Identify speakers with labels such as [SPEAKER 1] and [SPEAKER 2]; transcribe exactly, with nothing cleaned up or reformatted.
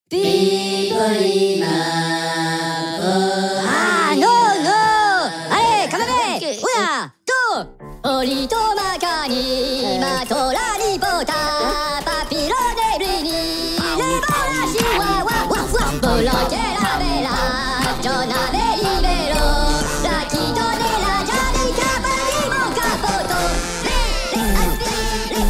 [SPEAKER 1] Pipolina.
[SPEAKER 2] Ah, non, non. Allez, quand même. Una, deux. Olito macani, matolani pota, papillone brini, le bola chihuahua, waf waf, bloqué la vela, John avait libero, la quito de la Janica, pas mon capoto, les, les, les, les,